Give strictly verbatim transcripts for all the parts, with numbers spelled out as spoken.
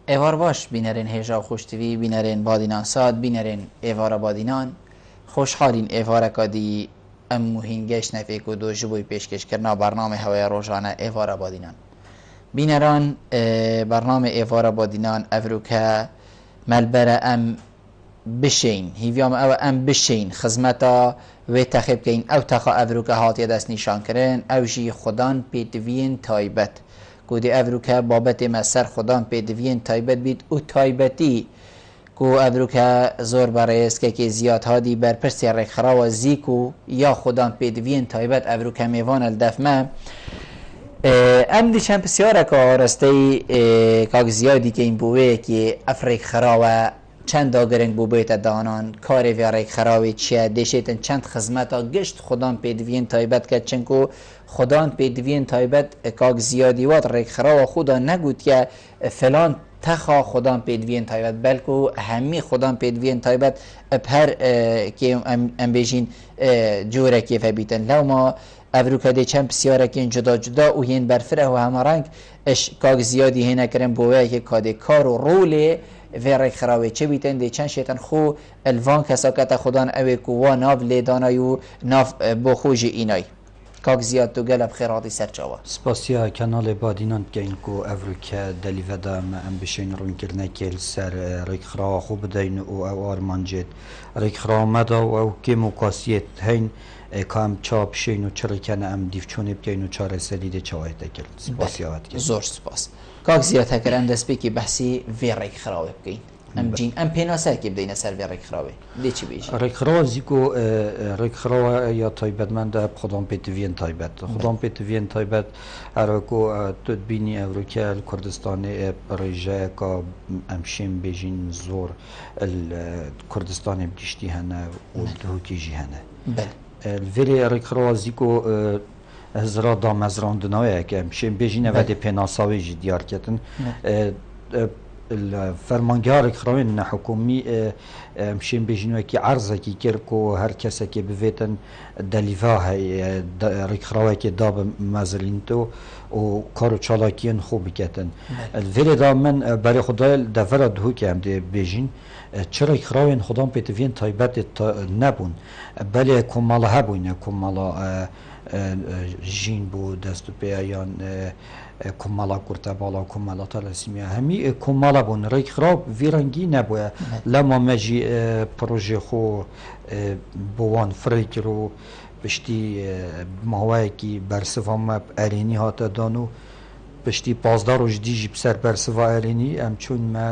ایوار باش بینرین هجا خوشتوی بینرین بادینان ساد بینرین ایوار بادینان خوشحالین ایوار کدی ام مهینگش نفیک و دو جبوی پیشکش کرنا برنامه هوای روزانه ایوار بادینان بینران برنامه ایوار بادینان افروکه ملبره ام بشین هیویام او ام بشین خدمتا و تخیب کین او تخا افروکه هاتی دست نشان کرن او جی خدان پیدوین تایبت کودی افروکه بابت مسر خدان پیدوین تایبت بید او تایبتی کو افروکه زور برای است که زیاد هادی بر پرسی رخرا و زیکو یا خدان پیدوین تایبت افروکه میوان الدفمه ام دیشن بسیاره که راستی کاک زیادی که این بوه که افریق خراوه چند داگرنگ بوبیت دانان کاری و ریک خراوی چیه دیشیتن چند خدمتا گشت خدان پیدوین تایبت که چنکو خدان پیدوین تایبت کاک زیادی وات ریک خراو خدا نگود که فلان تخا خدان پیدوین تایبت بلکو همی خدان پیدوین تایبت بهر که ام بیجین جوره که فبیتن لو ما افروکا دی چند بسیاره که جدا جدا و هین برفره و همه رنگ اش کاک زیادی هینه کرن بوه که کاده کار و روله و ریک خراوی چه بیتن دی چند شیطن خو الوان کسا کتا خدان اوی کوا ناف لیدانایو ناف بخوش اینای کاک زیاد تو گلب خیراتی سر چاوا سپاسیا کانال بادینان که اینکو افروکا دلی ودا ما ام بشین رون کرنه کل سر ریک خرا خوب بدین او او آرمان جد ریک خرا مدا و او که مقاسیت هین کام چاپ شین و چرا کنه ام دیف چونه بکین و چاره سلیده چاوه تکل سپاسیا هات کل زور سپاس کاک زیاد هکر ام دست بکی بحثی وی ریک خراوی بکین ام جین ام پیناسر که بدین سر وی ریک خراوی دی چی بیجی؟ ریک خرا زیکو ریک خرا یا تایبت من ده خدام پیتوین تایبت خدام پیتوین تایبت هرکو تود بینی افریقا کردستان ریجه که امشیم بیجین زور کردستان بگشتی هنه و دهوکی جی هنه بله الویلی ریک خرا زیکو هزرا دام هزران دنوه که امشیم بیجین و ده پیناساوی جی دیار کتن الفرمانگار خراوین حکومی مشین بجنوی که عرضه کی کرکو هر کسی که بویتن دلیوا های ریک خراوی که داب مزلین تو و کارو چالاکین خوب کتن الویل دا من برای خدای دفر دهو که هم ده بجین چرا خراوین خدام پیتوین تایبت نبون بله کمالا هبونه کمالا جین بو دستو پیایان کمالا کرده بالا کمالا تلسیمیا همی کمالا بون ریک خراب ویرنگی نبوده لما مجی پروژه خو بوان فریک رو بشتی ماوه کی برسوا مب ارینی هات دانو بشتی پازدار و جدیجی بسر برسوا ارینی ام چون ما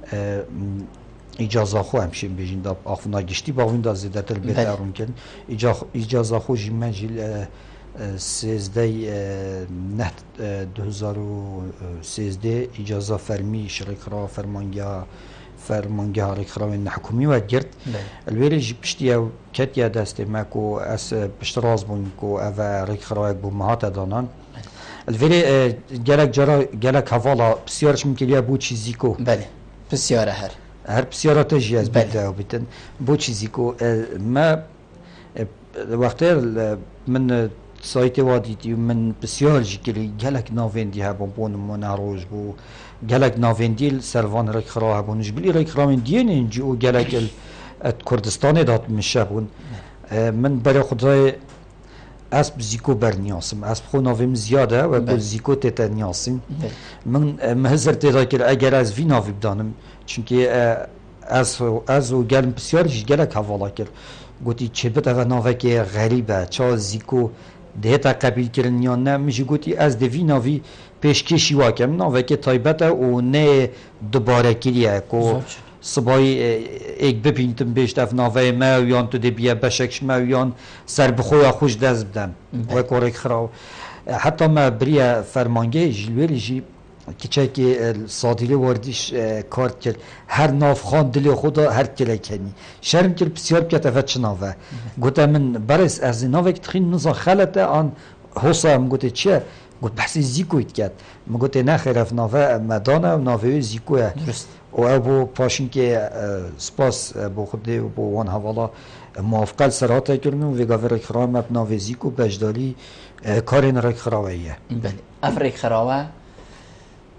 اجازه خو همشین بیشین داب آخونا گشتی با وین دا زیده تر بیترون کن اجازه خو جیمه جیل سیزده نه دو هزار و سیزده اجازه فرمی شریک را فرمانگاه فرمانگاه ریک خراوین حکومی و گرد الویری جی پشتی او کتیا دسته ما کو اس پشتراز بون کو او ریک خراوین بو مهات دانان الویری گلک جرا گلک حوالا بسیارش ممکنه بو چیزی کو بله بسیاره هر هر بسیارات جی از بیده او بیتن بو چیزی کو ما وقتی من سایت وادی من بسیار جیکلی گلک ناوندی هبون بون مناروج بو گلک ناوندی سروان ریک خرا هبون جبلی ریک خراوین دین اینجی او گلک کردستان داد میشه بون من برای خدای اسب زیکو برنیاسم اسب خو ناویم زیاده و گل زیکو تتا نیاسم من مهزر تدا کر اگر از وی ناوی بدانم چونکه از از و گلم بسیار جی گلک حوالا کر گوتی چه بده ناوه که غریبه چا زیکو دهتا قبیل کردن یا نه میشه گویی از دوی ناوی پیشکشی واکم ناوی که تایبته و نه دوباره کلیه که صبایی ایک بپینتم بیشت اف ناوی ما و یان تو دی بیه بشکش ما و یان سر بخویا خوش دست بدم و کارک خراو حتی ما برای فرمانگه جلویلی جی که چه که صادیله واردیش کارت کرد هر ناف خان دلی خدا هر کلی کنی شرم کرد بسیار بکت افت چه ناوه گوته من برس از ناوه که تخین نزا خلطه آن حوصا هم گوته چه گوت بحثی زیکویت کرد من گوته نخیر اف ناوه مدانه و ناوه زیکویه و او بو پاشن که سپاس بو خوده و بو وان حوالا موافقه سراته کردن و ویگاوه رک خرام اب ناوه زیکو بجدالی کارین رک خراویه بله اف رک خراوه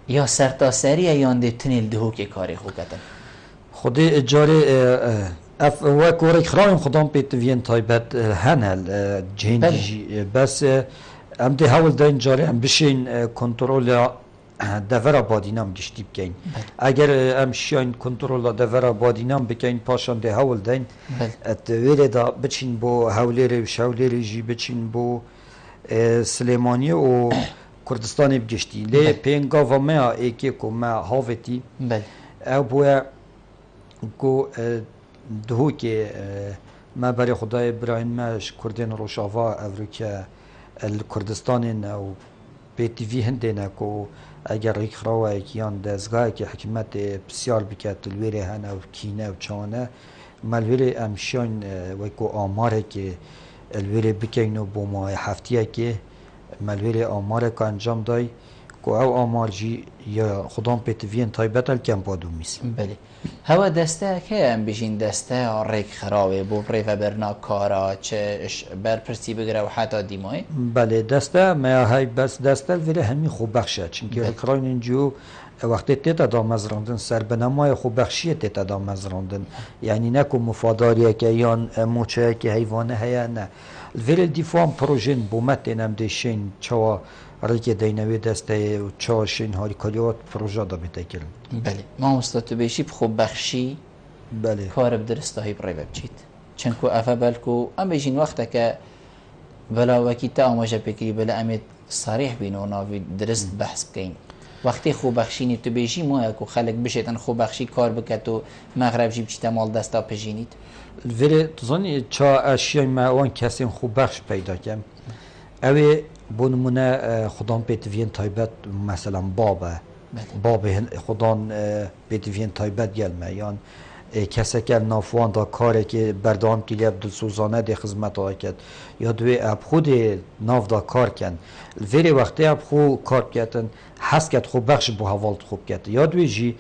یا سرتاسریه یان ده تنیل دهو که کاری خو کتن خود اجاره اف و کور خرایم خدام پیت وین تایبت هنل جهندی بس ام ده هول دین جاری ام بشین کنترل دفر آبادینام گشتی بکن اگر ام شاین کنترل دفر آبادینام بکن پاشان ده هول دین ات ویل دا بچین بو هولیری و شولیری جی بچین بو سلیمانی و کردستانی بگشتی لی پینگا و ما ایکی کو ما هاوتی او بو کو دهو که ما برای خدای براین ماش کردین روشاوا افریقا الکردستان او بیتیوی هندینه کو اگر ریک خراوه کیان دزگاه که حکمت بسیار بکت الویره هنه و کینه و چانه مالویره امشان ویکو آماره که الویره بکنو با ماه هفتیه که مالویره آماره که انجام دای که او آمار جی یا خدام پیتوین تایبت الکم بادو میسی بله هوا دسته که ام بیشین دسته ریک خراوه بو پریفه برنا کارا چه بر پرسی بگره و حتی دیمای بله دسته ما های بس دسته الویره همی خوب بخشه چونکه ریکراین اینجو وقتی تیتا دا مزراندن سر بنامای خوب بخشیه تیتا دا مزراندن یعنی نکو مفاداریه که یان موچه که حیوانه هیا نه الویره دیفام پروژین بومت اینم دیشین چوا ریک دینوی دسته و چوا شین هاری کالیات پروژه دا بیتا کرن بله ما مستطو بیشی بخوب بخشی بله کار بدرسته پریفه بچید چنکو افا بلکو ام بیشین وقتا که بلا وکی تا آماجه بکری بلا امید صریح بینو ناوی درست بحث بکین وقتی خوب بخشینی تو بیشی ما اکو خلق بشیدن خوب بخشی کار بکت و مغرب جیب چیتا مال دستا پجینید ولی تزانی چا اشیای ما وان کسی خوب بخش پیدا کم اوی بونمونه خدان پیتوین تایبت مثلا بابه بابه خدان پیتوین تایبت گلمه یان کسی که نافوان دا کاره که بردام کلی عبدالسوزانه دی خدمت ها کرد یا دوی اب خود ناف دا کار کن ولی وقتی اب خود کار کردن حس کرد خوب بخش بو حوالت خوب کرد یا دوی جی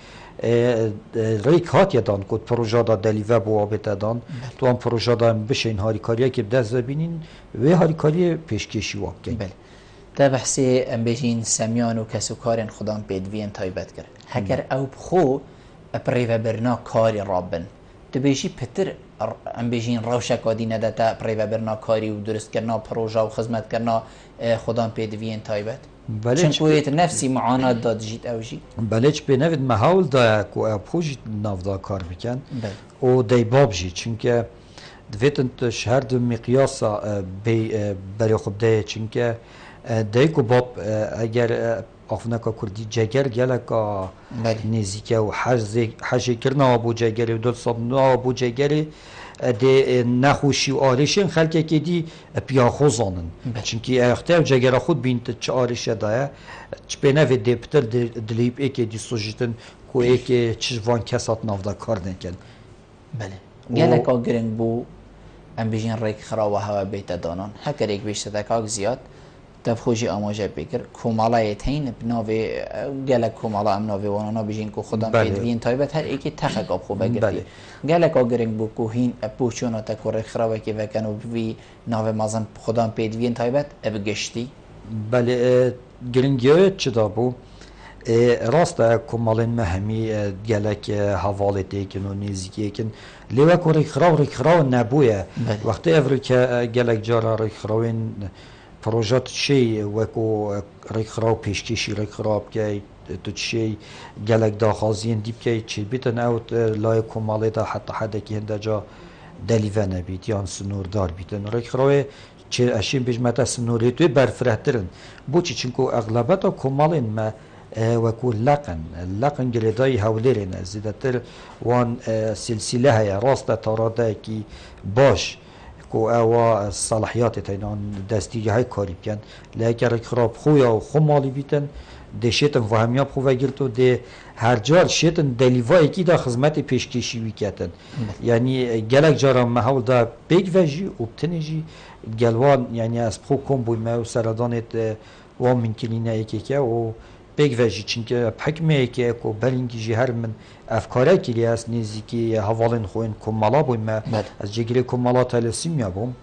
ریک هات یدان کد پروژه دا دلیوه بو آبت دان تو هم پروژه دا بشه این هاری کاریه که دست ببینین و هاری کاری پیشکشی واب کن بله ده بحثی ام بیشین سمیان و کسو کارین خدام پیدوین تایبت کرد هکر او بخو پریو برنا کاری رابن تو بیشی پتر ام بیشین روشک آدی ندتا پریو برنا کاری و درست کرنا پروژه و خدمت کرنا خدام پیدوین تایبت چون کویت نفسی معانات داد جیت او جی بله چه به نوید محاول دا کو اپو جیت ناف دا کار بکن او دی باب جی چونکه دویتن شهر دو مقیاسا بری خوب ده چونکه دی کو باب اگر آفنکا کردی جگر گلکا نزیکه و حجی کرنا ابو جگری و دو صابنا ابو جگری ده نخوشی و آرشین خلقه که دی پیاخو زانن چونکه اختیار جگر خود بینت چه آرشه دایه چه به نوی ده پتر دلیب ای که دی سوجیتن که ای که چه وان کسات نافده کار نکن بله گلکا گرنگ بو ام بیجین ریک خراوه هوا بیت دانان هکر ایک بیشت دکاک زیاد تب خوشی آماجه بکر کومالایت هین بناوی گلک کومالا ام ناوی وانانا بیجین کو خودم پیدوین تایبت هر ایکی تخک آب خوبه گرفتی گلک آگرنگ بو کو هین پوچونا تکو ریک خراوه که وکنو بوی ناوی مازن خودم پیدوین تایبت اب گشتی بله گرنگیویت چه دا بو راسته کومالین مهمی گلک حوالت ایکن و نیزیکی ایکن لیوه کو ریک خراو ریک خراو نبویه وقتی افرو که گلک جارا ریک خراوین پروژات چی وکو ریک خراب پیشکشی ریک خراب که تو چی گلک داخازین دیب که چی بیتن اوت لای کمالی دا حتی حدا که هنده جا دلیوه نبید یان سنور دار بیتن ریک خراب چی اشین بجمتا سنوری توی برفرهترن بو چی چنکو اغلبتا کمالین ما وکو لقن لقن گلیدای هولرین زیدتر وان سلسله های راست تاراده کی باش کو او صلاحیات تینان دستی های کاری بکن لیکن خراب خویا و خمالی بیتن ده شیطن فهمیاب خواه گرتو ده هر جار شیطن دلیوایی که دا خدمت پیشکشی ویکتن یعنی گلک جارا محاول دا بیگ وجی و بتنجی گلوان یعنی از بخو کم بوی ما و سردانت وام من کلینه ایکی که و بیگ وجی چونکه حکمه ایکی که برینگی جی هر من افکاره کلی است نزدیکی حوالین خوین کمالا بوی ما از جگری کمالا تلسیم یا بوم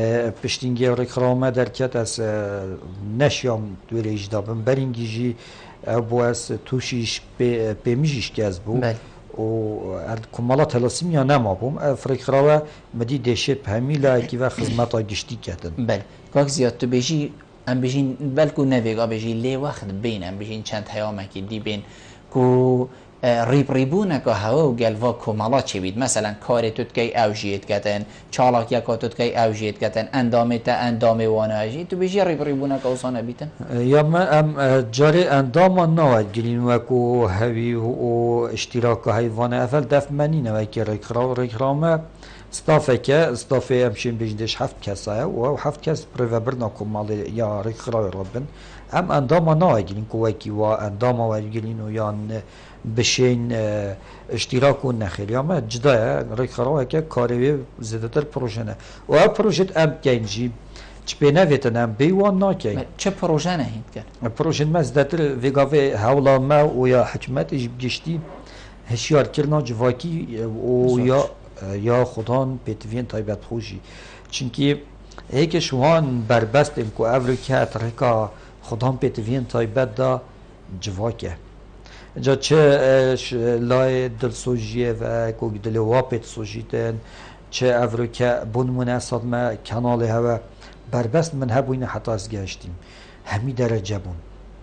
پشتینگی ریک خرامه درکت از نشیام دوری اجدابم برینگی جی بواس توشیش پیمیجیش که از بو بله و کمالات هلاسیم یا نما بوم افریق خراوه مدی دشه پهمیلا کی و خدمت گشتی کردن بله کاک زیاد تو بیجی ام بیجین بلکو نویگا بیجی لی وقت بین ام بیجین چند هیامه که دی بین کو ریب ریبونه که هوا و گلوا کمالات چه بید مثلا کار تو تکی اوجیت کتن چالاک یکا تو تکی اوجیت کتن اندامه تا اندامه وانه اجی تو بیجی ریب ریبونه که اوسانه بیتن یا ما ام جاری اندام نواد گلین وکو هوی و اشتراک حیوان اول دف منی نوای که ریکرا ریکرامه استافه که استافه امشین بیجدش هفت کسایه و هفت کس پروبرنا کمال یا ریکرا ربن ام اندام نواد گلین کوکی و اندام واد گلین و یا بشین اشتراک و نخیلی اما جدایه ریکرا که کاری زیادتر پروژه نه و پروژه ام کنجی چه بنویتن ام بیوان ناکی چه پروژه نهید کرد پروژه مزدتر ویگاوی حولا ما و یا حکمت گشتی هشیار کرنا جواکی و یا یا خودان پیتوین تایبت خوشی چونکی هیک شوان بربست ام کو افریقا ترکا خودان پیتوین تایبت دا جواکه جا چه لای دلسوجیه و کوک دلوابت سوجیتن چه افریقا بون مناسب ما کانال هوا بربست من هبوین حتی از گشتیم همی درجه بون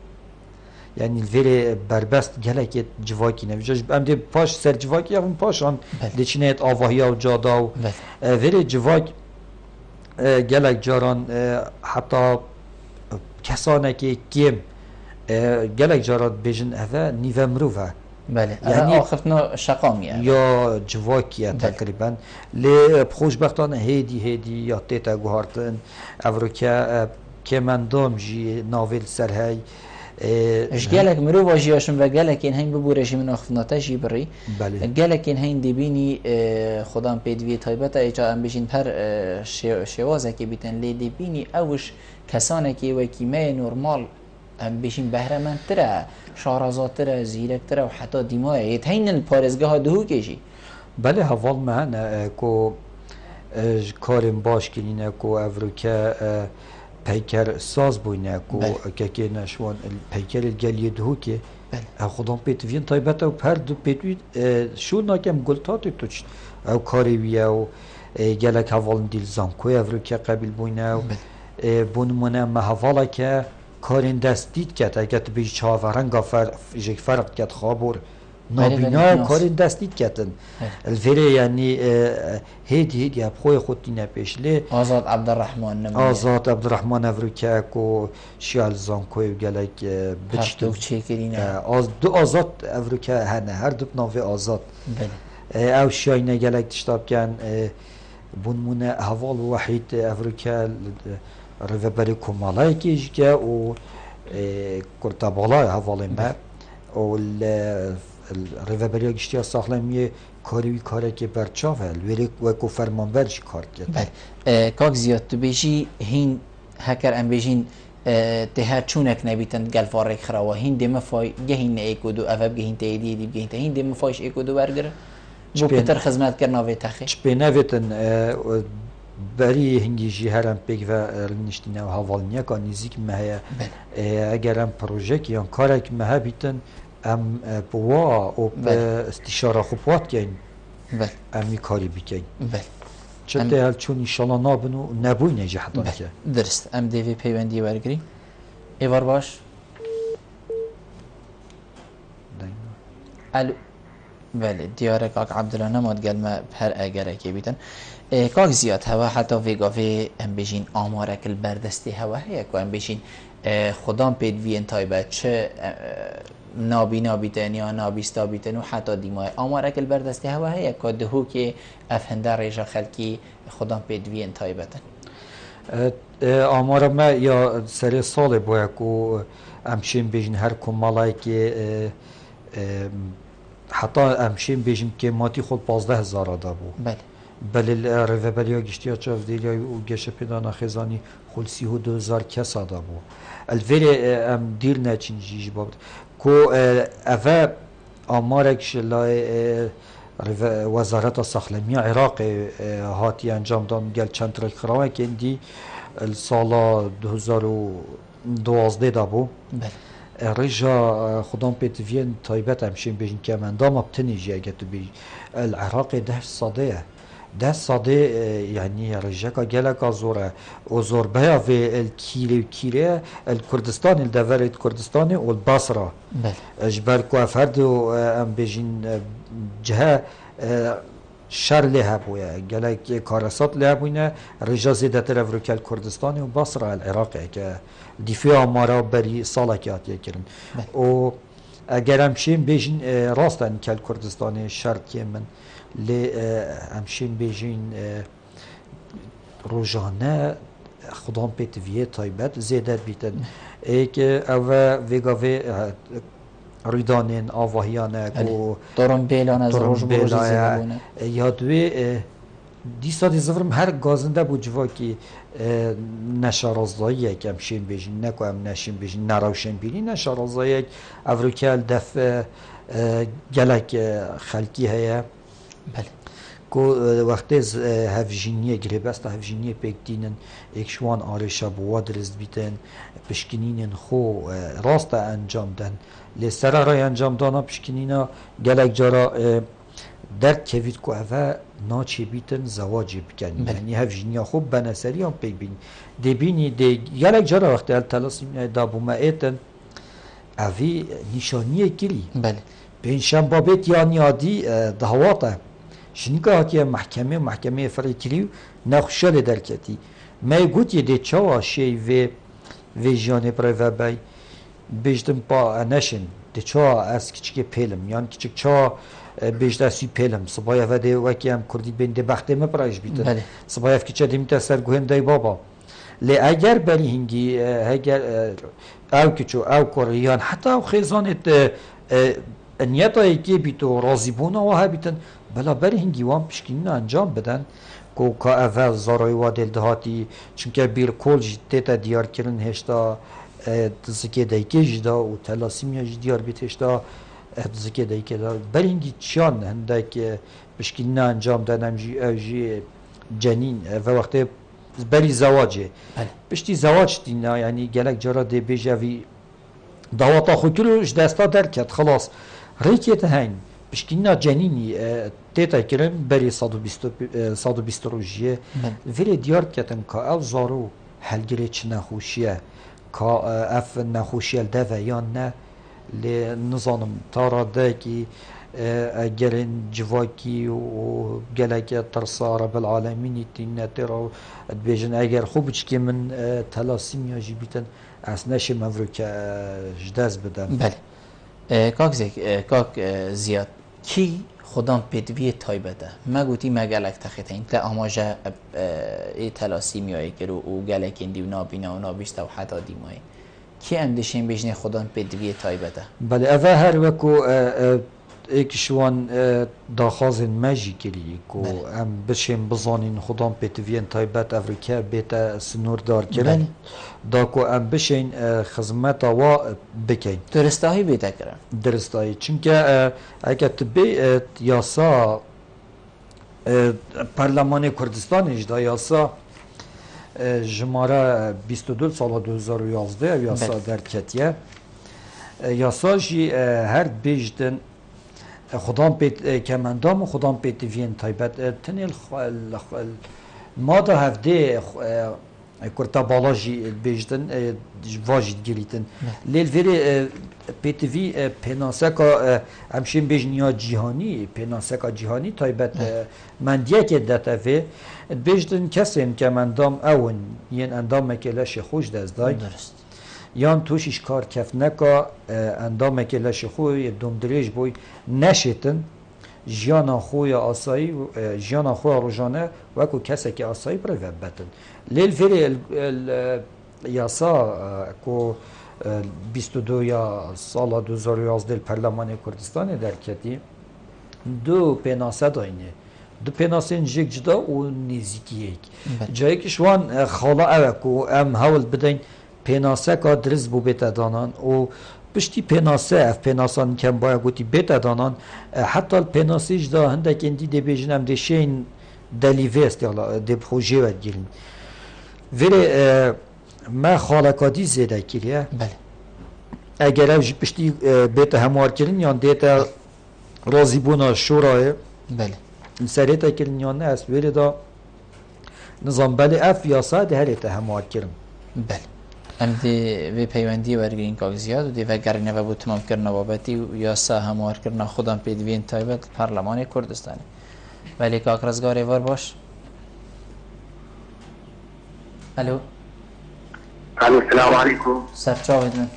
یعنی الویل بربست گلک جواکی نویجاش ام دی پاش سر جواکی هم پاشان دیچینیت آواهی و جادا و ویل جواک گلک جاران حتی کسانه که کیم گلک جارات بیشن اوه نیو مروفه بله یعنی آخرتنا شقامیه یا جواکیه تقریبا لی خوشبختانه هیدی هیدی یا تیتا گوهارتن افریقا که من دام جی ناویل سرهای اش گلک مروفه جیاشون و گلک این هین ببو رژیم آخرتناتا جی بری گلک این هین دیبینی خودم پیدوی تایبتا ایجا ام بیشین پر شوازه که بیتن لی دیبینی اوش کسانه که وکیمه نورمال ام بیشین بهرمند تره شارزات تره زیرک تره و حتی دیماه یتهین الپارزگاه ها دهو کشی بله حوال من کو کارم باش کنینه کو افریقا پیکر ساز بوینه کو که که نشوان پیکر الگلیه دهو که خودم پیتوین تایبت و پر دو پیتوین شو ناکم گلتات توچ او کاری ویا و گلک حوال دیل زانکوی افریقا قبیل بوینه و بونمونه محوالا که کارین دست دید کرد اگر تو بیش چهاررنگا فر جک فرق کرد خوابور نابینا کارین دست دید کردن الفری یعنی هید هید یا بخوی خود دینه پیشلی آزاد عبدالرحمن نمیه آزاد عبدالرحمن افریقا کو شیال زانکوی گلک بچتو چه کرینه از دو آزاد افریقا هنه هر دو ناوی آزاد او شاینه گلک تشتاب کن بونمونه حوال وحید افریقا رفبری کمالای کیش که او کرتابالای حوالی ما او رفبری گشتی ساخلمیه کاری کاری که برچاوه ولی وکو فرمانبرش کار کرد. بله. کاک زیاد تو بیشی هین هکر ام بیشین تهر چونک نبیتن گلفارک خرا و هین دم فای گهین ایکودو افب گهین تیدی دی گهین هین دم فایش ایکودو برگره. جو پتر خدمت کرنا و تخی. چپی نویتن بری هنگیجی هرم پیک و رنشتینه و حوالنیا که نزدیک مهیا اگر ام پروژه که یا کاری که مها بیتن ام بوا و استشاره خوبات کن امی کاری بیکن چه حال چون انشالله نابنو نبوی نجح داره که درست ام دیوی پیوندی برگری ایوار باش الو بله دیاره کاک عبدالله نماد قال ما بهر اگر که بیتن کاک زیاد هوا حتی ویگاوی ام بیشین آمارک البردستی هوا هیا که ام بیشین خدام پید وی انتایبت چه نابینا بیتن یا نابیستا بیتن و حتی دیمای آمارک البردستی هوا هیا که دهو که افهنده ریجا خلکی خدام پید وی انتایبتن آمار ما یا سری سال باید که امشین بیشین هر کمالایی که حتی امشین بیشین که ماتی خود پازده هزار آده بود بله بله رفبریا گشتیا چاف دیلیا و گشه پیدانا خزانی خلصی و دو هزار کس آده بود الوری ام دیر نچین جیج بود کو اوه آمارکش لای وزارت ساخلمی عراق هاتی انجام دان گل چند ترک خراوه که اندی سال دو هزار و دوازده دا بود رجا خدام بيتفين تايبات امشين بيجن كمان دام بتنيجي اجت بي العراق ده صديه ده صدي يعني رجاكا جالكا زورا وزور بها في الكيلي وكيلي الكردستان الدفرت كردستاني والبصره جبال كوافردو ام بيجن جهه شر لها بويا جالك كارسات لها بوينا رجا زيدة تلفروكا الكردستاني وبصره العراقي ك دفاع مارا بري صالحات يكرن و اگر همشین بیجین راستن که کردستان شرقی من لی همشین بیجین روزانه خدام پیتویه تایبت زیادت بیتن ای که او ویگاوی ریدانین آواهیانه و دارم بیلان از روز بروز زیبونه یادوی دیستا دی زفرم هر گازنده بود جوا که نشارازدایی که همشین بیجین نکو هم نشین بیجین نراوشن بیلی نشارازدایی افریکال دف گلک خلکی هیا بله کو وقتی هفجینیه گریب است هفجینیه پکتینن اکشوان آرشا بوا درست بیتن پشکنینن خو راست انجام دن لسر رای انجام دانا پشکنینا گلک جارا درد کوید کو اوه ناچی بیتن زواجی بکن یعنی هفجینیا خوب بناسری هم پی بینی دی بینی دی گلک جارا وقتی التلاسیم دابو ما ایتن اوی نشانیه گلی بله بینشان بابت یعنی عادی دهواته شنیکا هاتی محکمه محکمه فرایکلیو نخوشال درکتی ما گوتی دی چاوا شی و ویژانه برای و بای بیشتم با نشن دی چاوا از کچک پیلم یعنی کچک چاوا بیشتر سی پیلم صبای و دی وکی هم کردی بین دی بخته ما برایش بیتن بله صبای کچه دیمت سرگوهم دی بابا لی اگر بری هنگی اگر او کچو او کوریان حتی او خیزانت نیتایی که بیتو راضی بونا و ها بیتن بلا بری هنگی وام پشکیننا انجام بدن کو که اول زارای و دل دهاتی چونکه بیر کل جدیتا دیار کرن هشتا دزگه دایکه جدا و تلاسیمیا دیار بیت هشتا دزگه دایکه دا بری هنگی چیان هنده که پشکیننا انجام دن همجی اوجی جنین و وقتی بری زواجه پشتی زواج دینا یعنی گلک جارا دی بیجوی دواتا خوکلوش دستا درکت خلاص ریکیت هین بشکینا جنینی تیتا کرن بری صد و بیست روزیه ولی دیار کتن که او زارو هلگره چه نخوشیه که اف نخوشیه دوه یا نه لی نظانم تارا ده که اگر جواکی و گلک ترسا رب العالمینی تینه تیرا بیجن اگر خوب چکی من تلاسیم یا جی بیتن از نشه مورو که جداز بدم بله کاک زیک کاک زیاد کی خودم پیدوی تایبته ما گوتی ما گلک تخیطه این تا آماجه ای تلاسیم یا ایکرو و گلک اندی و نابینا و نابیسته و حتی دیمایی کی اندشین بیجنه خودم پیدوی تایبته بله اوه هر وکو ایکشوان داخازن ماجی کلی کو ام بشیم بزانین خودم پیتوین تایبت افریقا بیت سنور دار کرن دا کو ام بشین خدمت وا بکین درستایی بیت کرن درستایی چونکه اگه تبی یاسا پارلمان کردستان اجدا یاسا جماره بیست و دو سال دو هزار و یازده یاسا در کتیه یاسا جی هر بیجدن خدام پیت کمندام و خدام پیت وین تایبت تنیل ماده هفته کرتا بالاجی بیشتن واجد گریتن لیل وری پیت وی پناسکا همشین بیشنیا جهانی پناسکا جهانی تایبت مندیه که داته وی بیشتن کسین کمندام اون ین اندام مکلش خوش دزدای درست یان توشش کار کف نکا اندام کلش خوی دومدریج بوی نشیتن جیانا خوی آسایی جیانا خوی روزانه وکو کسی که آسایی برای وبتن لیل فری یاسا کو بیست و دو یا سال دو هزار و یازده پارلمان کردستان در کتی دو پناسه داینه دو پناسه جک جدا و نزیکی یک جایی که شوان خالا اوکو ام حول بدین پناسه که درست بو بیت دانان و پشتی پناسه اف پناسان کم باید گوتی بیت دانان حتی پناسه جدا هنده که اندی دی بیجنم دی شین دلیوه است یا دی پروژه ود گیرین ولی ما خالقاتی زیده کلیه بله اگر اوجی پشتی بیت هموار کردن یا دیتا راضی بونا شورای بله سریتا کردن یا نه اسویل دا نظام بله اف یاسا ده هریتا هموار کردن بله ام دی وی پیوندی ورگرین کاغذیات و دی وگرنه و بود تمام کردن بابتی و یاسا هموار کردن خودم پیدوین تایبت پارلمان کردستانی ولی کاک رزگار ایوار باش الو الو السلام علیکم سرچاوید من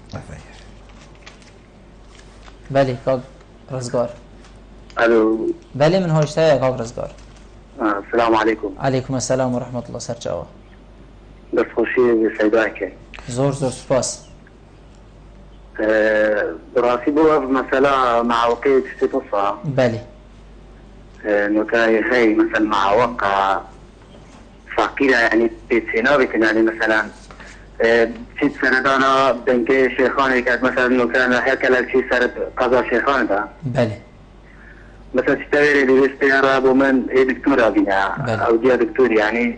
بله کاک رزگار الو بله من هاشتای کاک رزگار السلام علیکم علیکم السلام و رحمت الله سرچاوا دست خوشی سیدا که زور زور سپاس براسي بو مثلا مع وقيت في تصا بله نوكاي هاي مثلا مع وقع فقيرة يعني بيتسينابك يعني مثلا ست سردانا بنك شيخاني كانت مثلا نوكان هيك لشي سرد قضاء شيخان ده بله مثلا تشتغل اللي بيستيارة بومن هي دكتورة بينا او دي دكتور يعني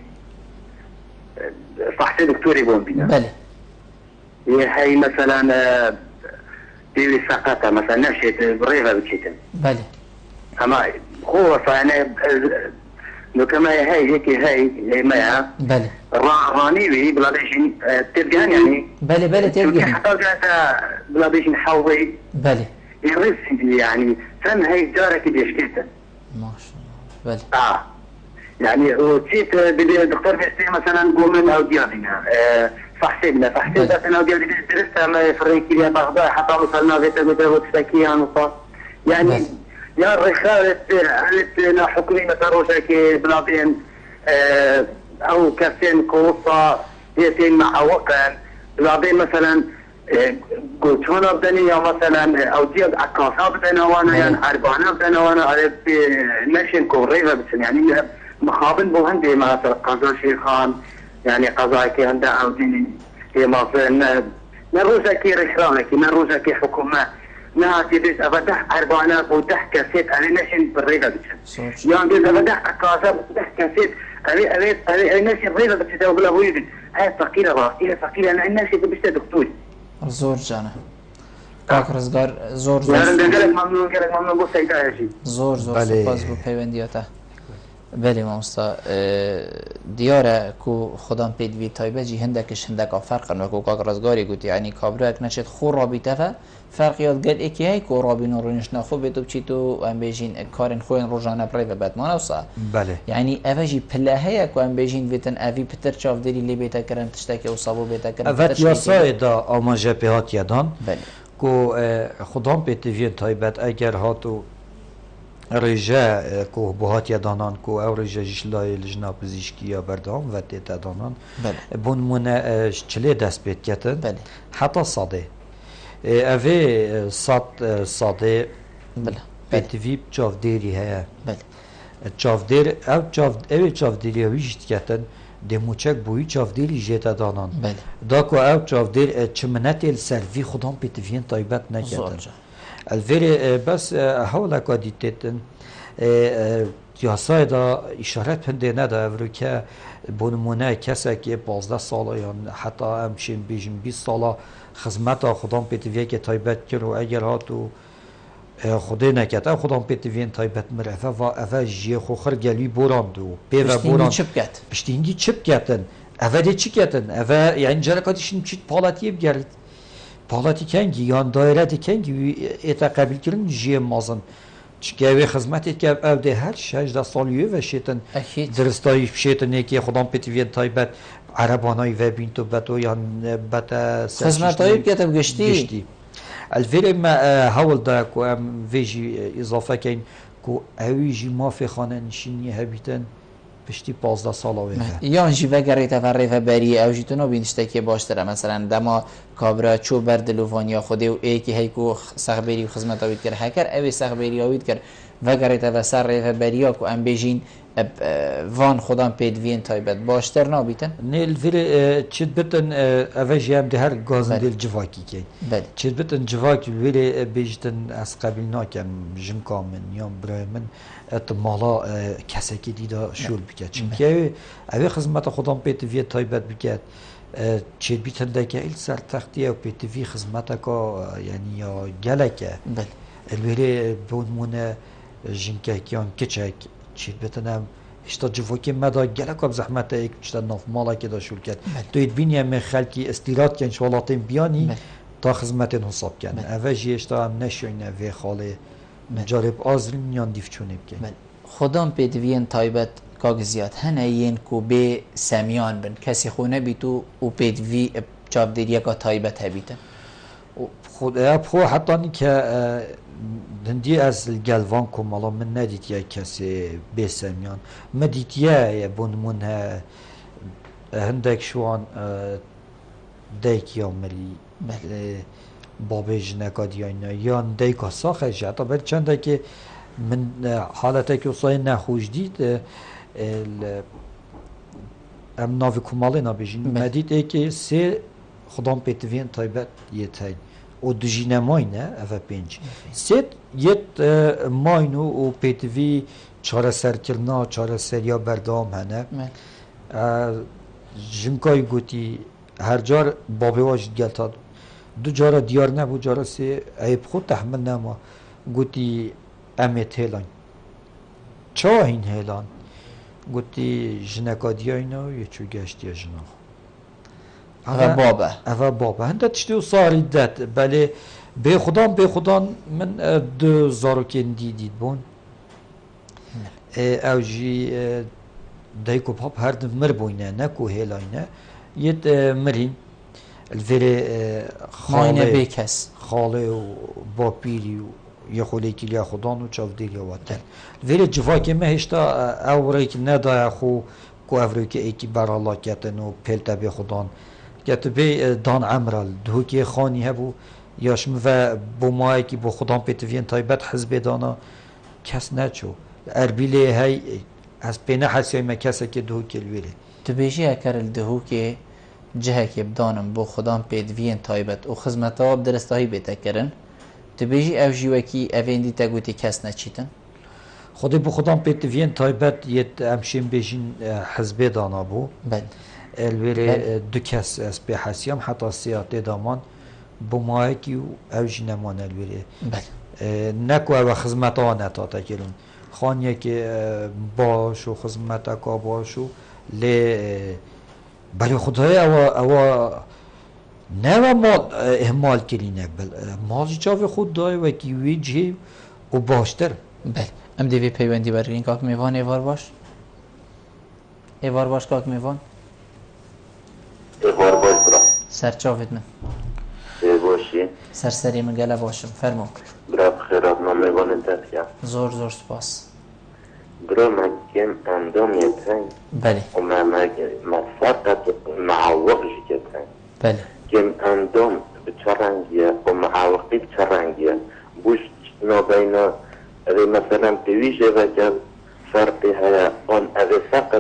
صحتي دكتوري بوم بينا بله هي مثلا ديري سقطة مثلا نشيت بريغة بتشيتن بله اما هو يعني لو كما هي هيك هي ما بله راني بي بلاديشن ترجان يعني بله بله ترجان حتى جاء بلاديشن حوضي بله يرس يعني فهم هي جارك بيشكيته ما شاء الله بله اه يعني وجيت بدي الدكتور بيستي مثلا قومن او ديابنا آه فحسبنا فحسبنا انا ودي درست ما فريق لي بغداد حتى وصلنا بيت بيت تسكيان وصل يعني بل. يا الرخالة قالت لنا حكومة تروشة كي بلادين آه او كاسين كوصة يتين مع وقن بلادين مثلا آه قلت هنا بدنيا مثلا او ديال عكاسة بدنا وانا يعني عربانا بدنا وانا عرب نشن كوريفا بس يعني مخابن بوهندي مثلا قضاء شيخان يعني قضاء كي هندا او دي هي مثلا نروزا كي رخالة كي نروزا كي حكومة ناتي بس أفتح أربعنا بودح كاسيت أنا نشين بالريغة بتشن يعني بس أفتح أكاسة بودح كاسيت أبي أبي أبي نشين بالريغة بتشن وبلا ويد هاي فقيرة راسية فقيرة أنا نشين بس دكتور زور جانا کاک رزگار زور زور يعني قالك ممنون قالك ممنون بس هيدا شيء زور زور سپاس بو پیوندیاته بله مامستا دیاره کو خودم پیدوی تایبه جی هندکش هندک فرق نو کو کاک رزگاری گوت یعنی کابرا اک نشد خور رابطه فا فرق یاد گل اکی هی کو رابین رونش نخو بدو بچی تو ام بیجین کارن خوین روزانه برای و بعد ما نوصا بله یعنی اوجی پله هی کو ام بیجین ویتن اوی پتر چاف دری لی بیتا کرن تشتکی و صابو بیتا کرن اوت یاسای دا آماجه پیهات یادان بله کو خودم پیدوی تایبت اگر هاتو رجاء کو بهات یادانان کو او رجاء جلای لجنا پزیشکی یا بردام و تیتا دانان بله بون من چله دست بید کتن بله حتی صاده اوه صاد صاده بله پیتوی چاف دیری هیا بله چاف دیر او چاف اوه چاف دیری هویشت کتن دموچک بوی چاف دیری جیتا دانان بله دا کو او چاف دیر چمنت السروی خودم پیتوین تایبت نکتن الفيري بس حول كاديتين ياسای دا اشارت هنده نده افروکه بونمونه کسی که پانزده ساله یا حتی همچین بیشتر بیست ساله خدمت خودم پیتویه که تایبت کرد و اگر هاتو خدای نکرد خودم پیتویه تایبت مرفه و اول جیه خوخر گلی بوراند و پیو بوراند پشتینگی چپ کردن اول دی چی کردن اول یعنی جرکاتیشون چیت پالاتیه بگرد پالاتی کنگی یا دایره کنگی ایتا قبل کردن جیه مازن چکه خدمتی که اوده هر شش سالیه و شیطن درستایی شیطن یکی خودم پیتویه تایبت عربانای و بین تو بتو یا بت خدمتایی که تب گشتی الفیل ما حول دا کو ام ویجی اضافه کن کو اویجی ما فی خانه نشینی هبیتن پشتی پانزده سال آویده یا انجی وگری تفرق و بری اوجی تو نبینشته که باشتره مثلا دما کابرا چو بردلوان یا خوده و ای که هیکو سخبری و خدمت آوید کرد هکر اوی سخبری آوید کرد وگری تفسر و بری کو ام بیجین وان خودم پیدوین تایبت باشتر نابیتن نیل ویل چید بتن اوجی هم ده هر گازن دیل جواکی که چید بتن جواکی ویل بیجتن از قبل ناکن جم کامن یا برای من اتمالا کسی که دیده شول بکرد چون که اوی خدمت خودم پیدوین تایبت بکرد چه بیتن دکه ایل سر تختیه و پیتوی خدمت کا یعنی یا گلکه بله الویره بونمونه جنکه کیان کچک چه بیتنم اشتا جوکی مدا گلک اب زحمت ایک چتا ناف مالا که دا شول کرد توید بینی هم خلکی استیراد کن شوالاتین بیانی تا خدمتین حساب کن اوه جی اشتا هم نشوینه وی خاله جارب آزرین یان دیف چونه بکن خودم پیدوین تایبت کاغ زیاد هنه یین کو به سمیان بن کسی خونه بیتو و پیدوی چاب دیریه که تایبت هبیتن خود ابخو حتی نی که دندی از الگلوان کمالا من ندید یا کسی به سمیان ما دیتیه بونمون هندک شوان دیک یا ملی بابه جنکا دیاینا یا دیکا ساخه جه حتی بر چنده که من حالته که اصلا نخوش دید ام ناوی کمالی نبیجین مدید ای که سه خدام پیتوین تایبت یه تاین و دو جینه ماینه اوه پینج سه یت ماینو و پیتوی چاره سرکلنا چاره سریا بردام هنه جنکای گوتی هر جار بابه واجد گلتا دو جارا دیار نبود جارا سه عیب خود تحمل نما گوتی امت هیلان چا این هیلان گوتی جنکا دیاینا یه چو گشتی جنا اوه بابه اوه بابه هنده تشتیو ساری داد بله به خودان به خودان من دو زاروکین دیدید بون او جی دایکو پاپ هر دو مر بوینه نکو هیلاینه یت مرین الوری خاینه به کس خاله و باپیری و یه خوله کلیا خودان و چاو دیگه واتن ولی جواکی ما هشتا اوره که ندای خو کو اوره که ایکی برالا کتن و پلتا به خودان کتو به دان عمرال دو که خانی هبو یاشم و بومایی که با خودان پیتوین تایبت حزب دانا کس نچو اربیله های از پینه حسیای ما کسی که دو که الویره تو بیشی اکر الدهو که جهه که بدانم با خودان پیتوین تایبت و خزمت ها بدرستایی بیتا کرن تو بیشی او جیوکی اویندی تگوتی کس نچیتن خودی بو خودم پیتوین تایبت یت امشین بیشین حزب دانا بو بله الویره دو کس از به حسیم حتی سیاته دامان بو ماهی که او جی نمان الویره بله نکو او خزمت ها نتا تکلون خانیه که باشو خزمت ها باشو لی بله خدای او او نه مال اهمال کرینه بل مال جاوی خود دای و کی وی جی و باشتر بله ام دیوی پیوندی برگرین کاک میوان ایوار باش ایوار باش کاک میوان ایوار باش برا سر چاوید من ای باشی سرسری من گله باشم فرمو برا بخیرات من میوان انتت کم زور زور سپاس برا من کم اندام یتن بله و من مساقت معوق جکتن بله کم اندام بچرنگیه و معوقی بچرنگیه بوش نابینا اوه مثلا پیویشه و که فرقی هیا آن اوه فقط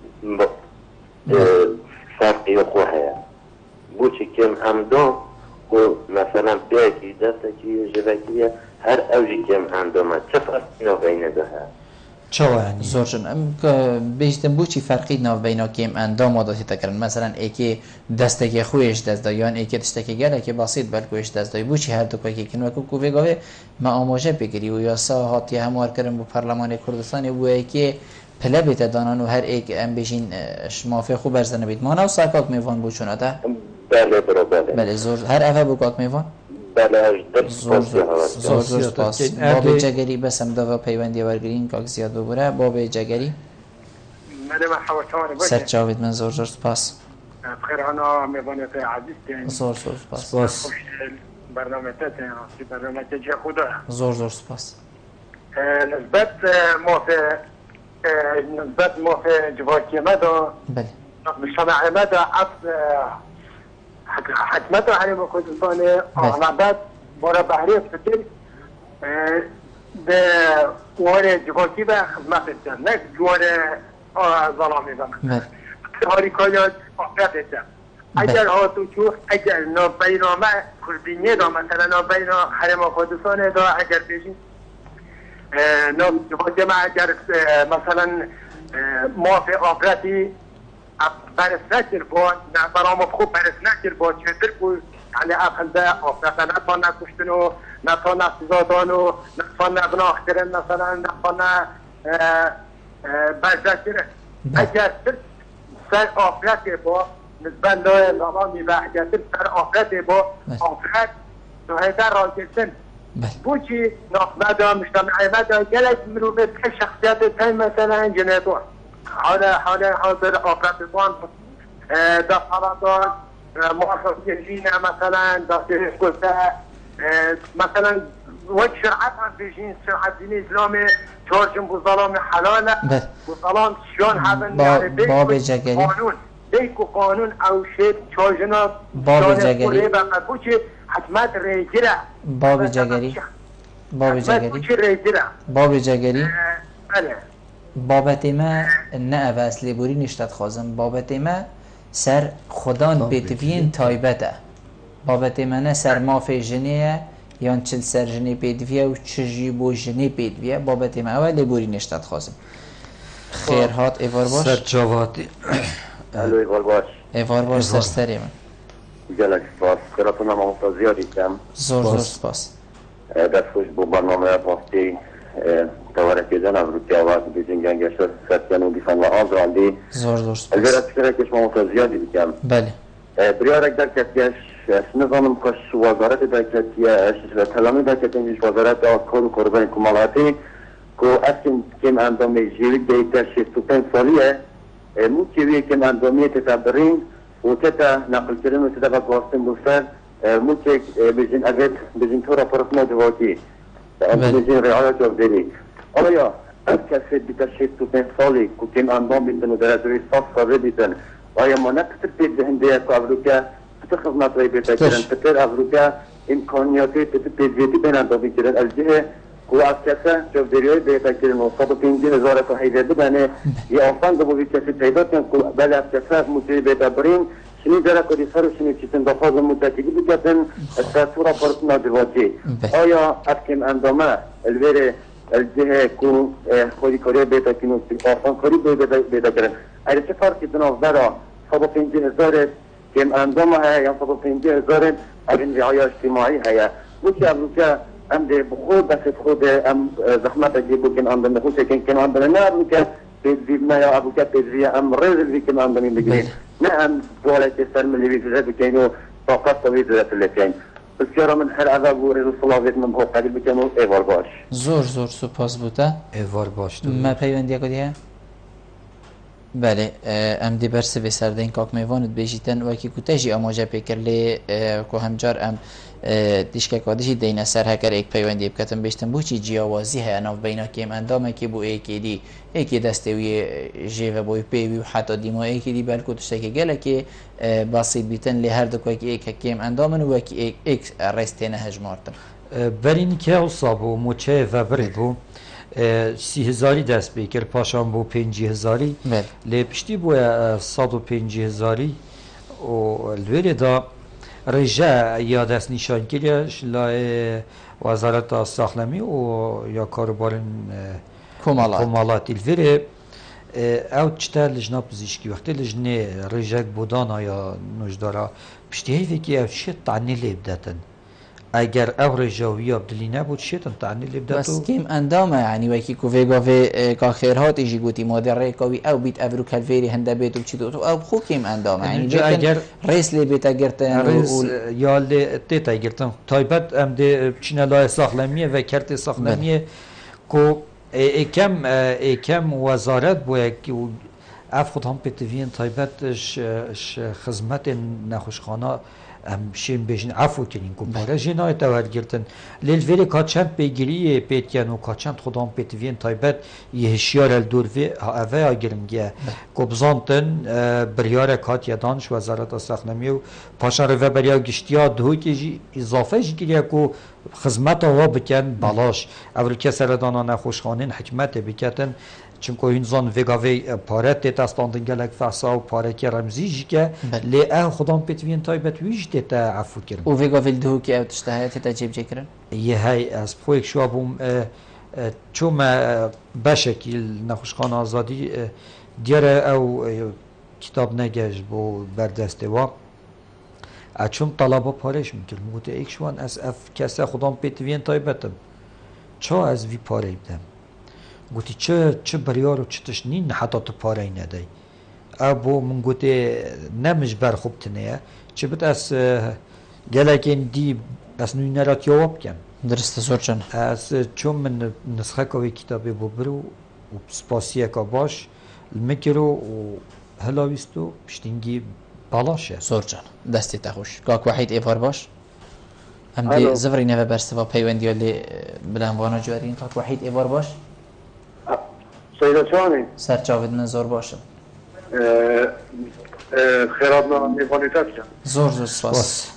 فرقی خو هیا بوچی کم اندام و مثلا بیاکی دسته که جوکیه هر اوجی کم اندامه چه فرقی نابینه ده هیا چه یعنی زور جن ام بیشتن بو چی فرقی ناو بینا کیم اندام عادتی تکرن مثلا ایکی دسته که خویش دست دا یا ایکی دسته که گله که بسیط بلکویش دست دای بو چی هر دو که کنو کو کو وگاوه ما آموزه بگیری و یا سا هاتی هموار کردن با پارلمان کردستان و ایکی پله بیت دانان و هر ایک ام بشین شمافه خوب برزنه بیت ما نو ساکاک میوان بو چون اتا بله برو بله بله زور هر افه بو کاک میوان بله زور زور زور سپاس باب جگری بس هم دوا پیوندی ورگرین کاک زیاد ببره باب جگری ماذا ما حوشاني سر چاوید من زور زور سپاس بخير انا ميبانيت عزيزتي زور زور سپاس سپاس برنامج تاتي في برنامج تجي خدا زور زور سپاس نسبت ما في نسبت ما في جواكي مدى بله بشمع مدى عصر حكمته على مكودستان اغلبت بارا بحرية فتر به واره جواکی و خدمت اتن نه جواره ظلامی و من تاریکایات آفرت اتن اگر هاتو چوخ اگر نابینامه کردینیه دا مثلا نابینا حرم آفادستانه دا اگر بیشین جواکی ما اگر مثلا مافی آفرتی برس نکر با نه برام خوب برس نکر با چطور بود یعنی افنده آفرقه نتان نکشتن و نتان نفزادان و نتان نبناخ کرن مثلا نتان برزه کرن اگر سر آفرقه با نسبت له نامی و اگر سر آفرقه با آفرق نهایده را گرسن بوچی نقمده مجتمعی مده گلک مروبه که شخصیت تای مثلا جنیدون حالا حالا حاضر آفرق بان دا صلاتان موافقی جینه مثلا دا سریش گلته مثلا وقت شرعت هم بجین شرعت دین اسلامی چارشن بو ظلام حلاله بو ظلام شیان هبن یعنی بیک قانون بیک قانون او شید چارشنا باب جگری بوچی حکمت ریجره باب جگری باب جگری باب جگری بله بابت ما نه اصلی بوری نشتت خازم بابت ما سر خدان بیتوین تایبته بابت ما نه سر مافی جنیه یان چل سر جنی پیدویه و چجی بو جنی پیدویه بابت ما اول بوری نشتت خازم خیر هات ایوار باش سر جواتی الو ایوار باش ایوار باش سر سری من گلک سپاس خیراتون هم همونتا زیادی کم زور زور سپاس دست خوش با برنامه پاستی تواره کردن از روی آواز بیشین گنگشت سرکن و بیفن و آز راندی زور زور سپاس البته فکر کش همونتا زیادی بکم بله بریارک در کتیش نظامم کش وزارت در کتیش و تلامی در کتیش وزارت کل و قربان کمالاتی که اصلا کم اندامی جیوی دیتا شیست و پنج سالیه مو کیوی کم اندامی تتبرین و تتا نقل کردن و تتا بقواستن بسر مو که بجین اگه بجین تو را فرق نجواتی بجین رعایت جواب داری آیا از کسی بیتا شیست و پنج سالی که کم اندام بیتن و در دوی صاف ساله بیتن آیا ما نکتر پید دهنده یک افروکه تتا خدمت رای بیتا کرن تتر افروکه امکانیاتی تتا پید بیتی بین اندامی کرن از جه کو از کسی جواب داری های بیتا کرن و صد و پنجی هزار تا حیده ببنه یه آفان دو بوی کسی پیدا کن که بله از کسی موسیقی بیتا برین شنی جرا کدی سر شنی چیزن دفاع متکی بکردن استاسورا فرق نادواتی آیا افکم اندامه الویر الجه کو خودی کاری بیتا کنو آفان کاری بیتا کردن اگر چه فرقی دناف برا صد و پنجی هزار کم اندامه های یا صد و پنجی هزار این رعایه اجتماعی های بوچی امروکه ام ده بخود بس خود ام زحمت اجیبو کن اندامه خوشه کن کن اندامه نه امروکه پیدوی ما یا ابو کت پیدوی ام ریزل وی کن اندامه بگیرین نه ام دولت سر ملی وی فیزت بکن و طاقت طوی دولت لکن بسیارا من هر عذاب و رضو صلاویت من بخواه قدیل بکن و ایوار باش زور زور سپاس بوده ایوار باش ما پیوندی کدیه؟ بله ام دی برس به سردین کاک میواند بیشتن و کی کتاجی آماجه پیکر لی کو همجار ام دیش که کادشی دین سر هکر یک پیوندی بکتم بیشتن بو چی جیاوازی های ناف بینا کیم اندامه که بو ایکی دی ایکی دستوی جیو بوی پیوی و حتی دیما ایکی دی بلکو تشته که گله که بسیط بیتن لی هر دو که ایک کیم اندامن و ایک ایک رستینه هجمارتن برین که اصابو موچه و بریدو سی هزاری دست بکر پاشان بو پنجی هزاری لی پشتی بو صد و پنجی هزاری و الویل دا رجاء یا دست نشان کلیش لای وزارت ساخنمی و یا کاربارن کمالات کمالات الویل او چتا لجنا پزیشکی وقتی لجنه رجاء بودانا یا نجدارا پشتی هیوی که او شید تعنی لیب داتن اگر او رجاوی عبدلی نبود شیطان تعنی لبداتو بس کیم اندامه یعنی وکی کو ویگا وی کا خیرهات ایجی گوتی مادر ریکاوی او بیت افرو کلفیری هنده بیت و چی دو او خو کیم اندامه یعنی اگر ریس لی بیت گرتن ریس یا لی تیتا گرتن تایبت ام ده چینه لای ساخلمیه و کرت ساخلمیه کو اکم اکم وزارت بو یک اف خود هم پتوین تایبتش خدمت نخوشخانه ام شیم بجن عفو کنین کو پاره جنایت اول گرتن لیل ویری کاچند پیگیری پیتکن و کاچند خودم پیتوین تایبت یه شیار الدور وی اوه آگرنگه کو بزانتن بریار کات یادانش وزارت ساخنمی و پاشان رو بریا گشتیا دو کی اضافه جگیری کو خدمت ها بکن بالاش اول کسر دانا نخوشخانین حکمت بکتن چونکه این زن وگاوی پارت دستاندن گلک فحصا و پارت که رمزی جی که لی اه خودم پیتوین تایبت ویش دیتا عفو کرن و وگاوی دهو که او تشتهه تیتا جیب جی کرن؟ یه های از پویک شو بوم چون بشکل نخوشخان آزادی دیاره او کتاب نگشت بو بردسته و اچون طلبه پارش میکرد موت ایکشوان از اف کسا خودم پیتوین تایبتم چه از وی پاره بدم گوتی چه چه بریار و چه تشنین حتی تو پاره ندای ابو من گوتی نمش بر خوب تنه چه بد از گلکین دی از نوینرات یواب کم درسته زور جان از چون من نسخه کوی کتابی بو برو و سپاسیه که باش المکرو و هلاویستو پشتینگی بالاشه زور جان دستی تخوش کاک وحید ایوار باش هم دی زفری نوه برسه و پیوندی ولی بلنوانا جوارین کاک وحید ایوار باش سیده چانی سر جاوید نزار باشه خیرات نمیخوانی تفشم زور زور سپاس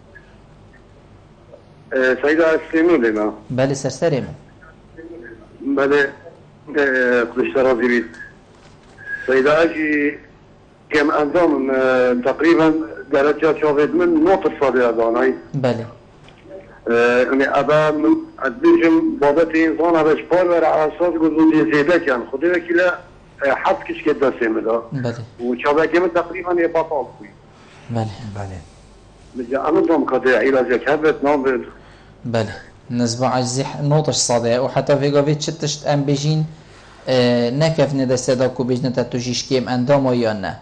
سیده اسلیمون دینا بله سرسریم بله خودشترا زیرید سیده اجی كم انظام تقريبا درجة شاهد من نقطة صادرة داناي بله يعني أبا من أدبيجم بابتي إنسان أبا شبار ورع على أساس قلت زيادة كان خدي وكلا حد كش كده سيمدا بله وشابه كم تقريبا يبطل فيه بله بله بجا أنظام كده علاجك هبت نام بله نسبة عجزي نقطة صادرة وحتى في قابل شتشت أم بيجين اه نكف ندسته دا كو بيجنه تتوجيش كيم اندام یا نه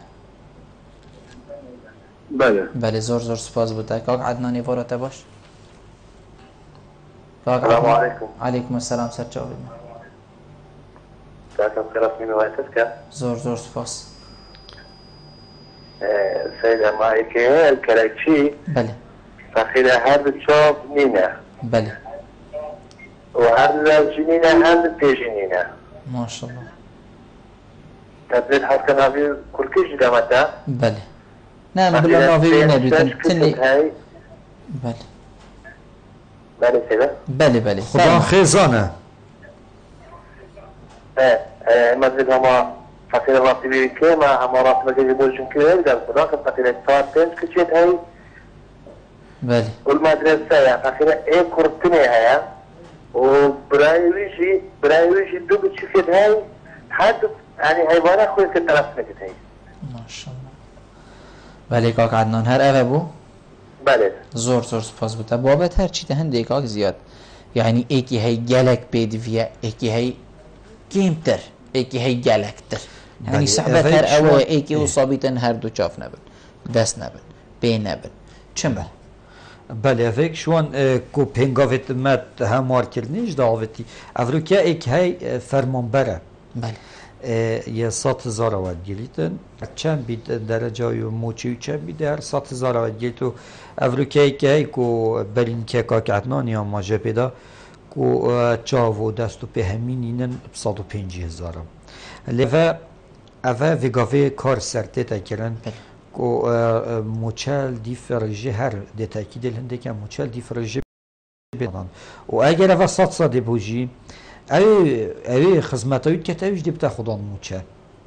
بله بله زور زور سپاس بوده کاک عدنانی وارته باش السلام عليكم عليكم السلام سر جاوید ساعتكم خير اسمي نوايتك زور زور سپاس سيدة مايكي الكراكشي بله فخيرة هذا الشوب نينا بله وهذا الجنينة هذا البيجنينة ما شاء الله تبديل حتى نبي كل كيش دامتا بله نعم بلا نافي نبي تني بله بله سيدة بله بله خدا خزانه ايه ايه مدرد هما فقير راسي بيكي ما هما راسي بجي بوجن كده بدأ خدا كم فقير اكتار تنش كشيت هاي بله والمدرسة يا فقير ايه كورتني هاي وبرايويشي برايويشي دو بتشكت هاي حد يعني حيوانات خوي كتلف نكت هاي ما شاء الله بله کاک عدنان هر اوه بو بله زور زور سپاس بوده بابت هر چی دهنده کاک زیاد یعنی ایکی هی گلک بیدویه ایکی هی کیمتر ایکی هی گلکتر یعنی صحبت هر اوه ایکی و صابیتن هر دو چاف نبن دست نبن بین نبن چن بله بله فکر شوان کو پنگاوت مت همار کردنیش داوتی افریقا ایک هی فرمان بره بله یه صد هزار آواد گلیتن چند بید درجه و موچی چند بید هر صد هزار آواد گلیت و افریقایی که هی کو برین که کاکتنانی هم ماجه پیدا کو چاو و دست و به همین اینن صد و پنجی هزار لیوه اوه وگاوه کار سرده تا کرن کو موچل دی فرجه هر ده تاکید هنده که موچل دی فرجه بدن و اگر اوه صد صده بوجی اوی اوی خدمتایی که تاویش دی بتا خودان موچه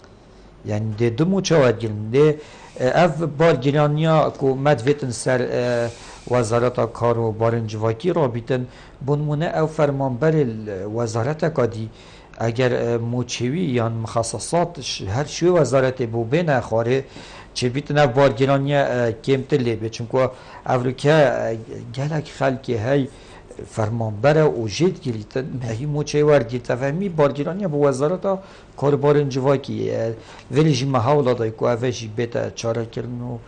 یعنی ده دو موچه واد گیرن ده اف بارگیرانیا کو مدویتن سر وزارت کار و بارنجواکی را بیتن بنمونه او فرمانبر وزارت کادی اگر موچوی یا مخصصات هر شوی وزارت بو بین خاره چه بیتن اف بارگیرانیا کمتر لیبه چونکو افریقا گلک خلکی های فرمانبر و جد گیریتن هی موچه ورگی تفهمی بارگیرانی با وزارت کار بارنجواکی ولی جی محاوله دای کو اوشی بیت چاره کردن و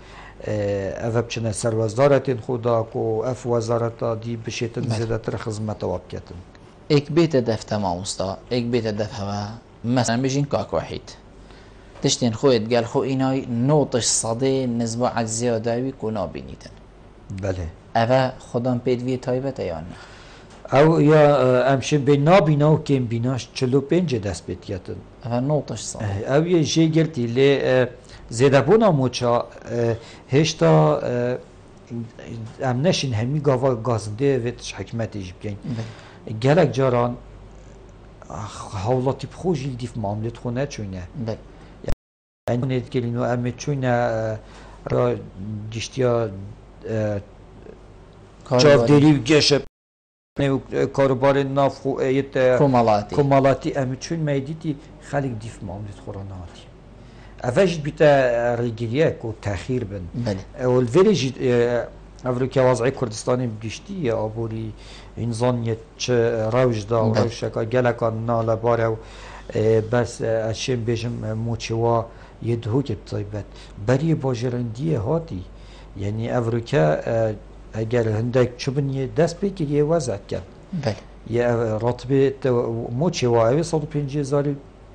اوه بچنه سر وزارت خدا کو اف وزارت دی بشیتن زیده تر خدمت واب کتن ایک بیت دف تمام استا ایک بیت دف هوا مثلا بجین کاک وحید تشتین خوید گل خو اینای نوتش صده نسبه عجزی داوی کو نابینیتن بله اوه خودم پیدوی تایبت یا نه او یا امشه به نابینا و کم بیناش چلو پنج دست بیتیتن اوه نوتش صده او یه جه گرتی لی زیده بونا موچا هشتا ام نشین همی گاوا گازنده ویتش حکمتیش بگین گلک جاران حولاتی بخوش دیف معاملت خونه چونه یعنی نید گلینو امه چونه را گشتیا چاودری و گشه کاربار ناف کمالاتی کمالاتی امی چون میدیدی خلق دیف معاملت خوراناتی افاجد بتا رجليه كو تاخير بن بله والفيليج افريقيا وضعي كردستاني بجشتي ابوري انسان يتش روج دا روشكا جلكا نالا بارو بس اشم بيجم موچوا يدهو كبطيبت بري باجرنديه هاتي يعني افريقيا اگر هندك چوبنيه دست بگیری وضعت کرد بله یه راتبه موچوا اوی صد و پنجاه هزار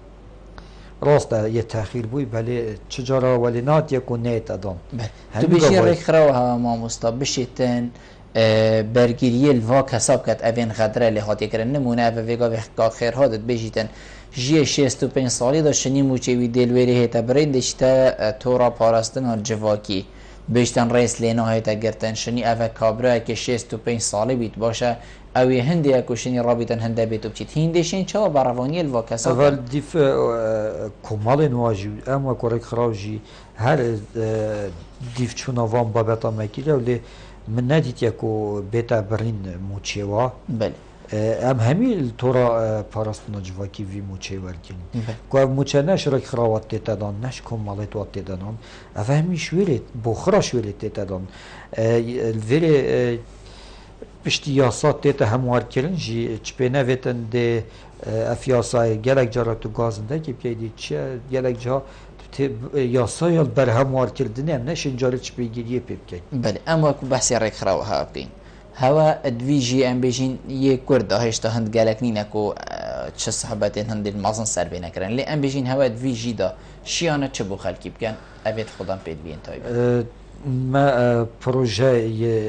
راست یه تأخیر بوی ولی چجورا ولی نات یکو نیت ادام تو بیشی رکرا و ها ما مستاب بشیتن برگیری الواک حساب کت اوین غدره لحاتی کرن نمونه او ویگا ویگا خیر هادت بشیتن جی شست و پنج سالی داشتنی موچوی دلویری هیتا برین داشته تورا پارستن ها جواکی بیشتن رئیس لینا هیتا گرتن شنی او کابره که شست و پنج سالی بیت باشه اوی هندی اکوشنی رابطن هنده بیتو بچید هندشین چه براوانی الواکسا اول دیف کمال نواجی اما کرک خراجی هر دیف چوناوان بابتا مکیله ولی من ندید یکو بیتا برین موچیوا بله ام همی تورا پاراستنا جواکی وی موچیوا کنی که موچه نش رک خراوات دیتا دان نش کمالت وات دیتا دان اف همی شویلت بخرا شویلت دیتا دان الویلی پشتی یاسات دیتا هموار کردن جی چپینه ویتن ده افیاسای گلک جارا تو گازنده که پیدی چه گلک جا یاسای بر هموار کردن هم نشین جارا چپیگیریه پیب که بله اما که بحثی ریک خراو ها بکین هوا ادوی جی ام بیجین یک کرده هشتا هند گلک نینه که چه صحبتین هند المازن سر بینه کرن لی ام بیجین هوا ادوی جی دا شیانه چه بو خلکی بکن اوید خودم پید بین تایب ما پروژه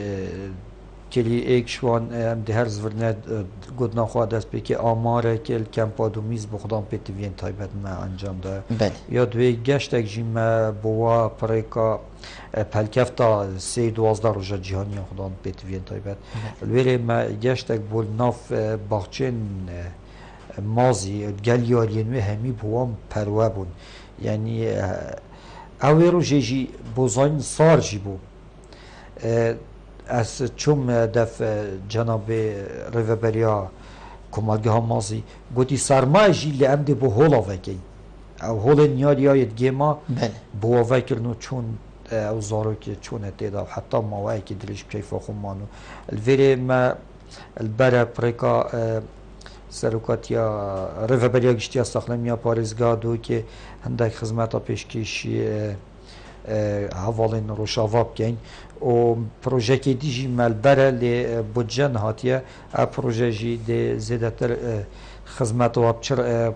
کلی ایک شوان ام ده هر زورنه گود نخواد است بی آماره کل کمپادومیز بخدام پیتوین تایبت ما انجام ده بله یا دوی گشتک جیم بوا پریکا پلکفتا سی دوازده روزه جهانی خدام پیتوین تایبت الویره ما گشتک بول ناف باغچین مازی گلیارینوی همی بوام پروه بون یعنی اوی رو جی بوزاین سار جی بو از چوم دف جناب ریوبریا کمالگه ها مازی گوتی سرمایه جی لعم دی بو هولا وکی او هول نیاری آید گیما بو وکرنو چون او زارو که چون تیدا حتی ماوه که دلش بکیفا خمانو الویره ما البره پریکا سروکاتیا ریوبریا گشتیا ساخلمیا پارزگاه دو که هندک خدمتا پیشکشی حوالین روشاواب کن و پروژه که دیجی ملبره لی بودجن هاتیه ا پروژه جی دی زیادتر خدمت و بچر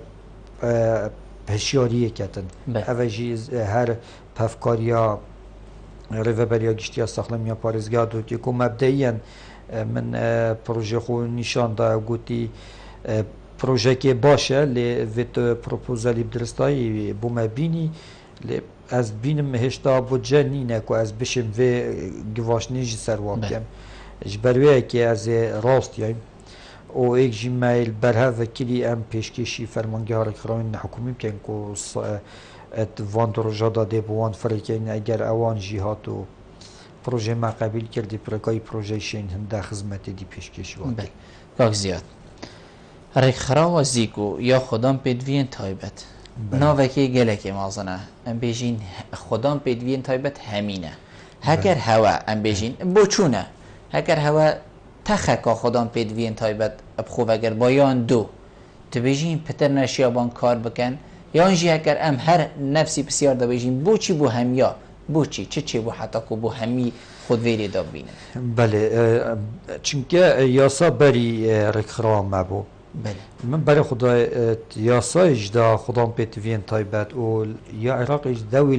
هشیاریه کتن اوه جی هر پفکاریا ریوبریا گشتیا ساخلمیا پارزگاه دو که که مبدئیاً من پروژه خو نشان دا گوتی پروژه که باشه لی ویت پروپوزالی بدرستایی بوم بینی لی از بینم هشتا بودجه نینه که از بشم و گواشنیجی سرواب کم جبرویه که از راست یایم و ایک جیمیل برها وکیلی ام پیشکشی فرمانگه ها رکراین حکومی کن که وان دروجا داده بوان فرکین اگر اوان جیهات و پروژه ما قبیل کردی پرکای پروژه شین هنده خدمت دی پیشکشی وان کاک زیاد رکراو زیکو یا خودم پیدوین تایبت ناوکی گلکی مازنه ام بیجین خودم پیدوین تایبت همینه هکر هوا ام بیجین بوچونه هکر هوا تخکا خودم پیدوین تایبت بخو وگر بایان دو تو بیجین پتر نشیابان کار بکن یا انجی هکر ام هر نفسی بسیار دا بیجین بوچی بو همیا بوچی چه چه بو حتا کو بو همی خود ویری دا بینه بله چونکه یاسا بری رکخرا مبو بله من برای خدا یاسایش دا خدام پیتوین تایبت و یا عراقش دوی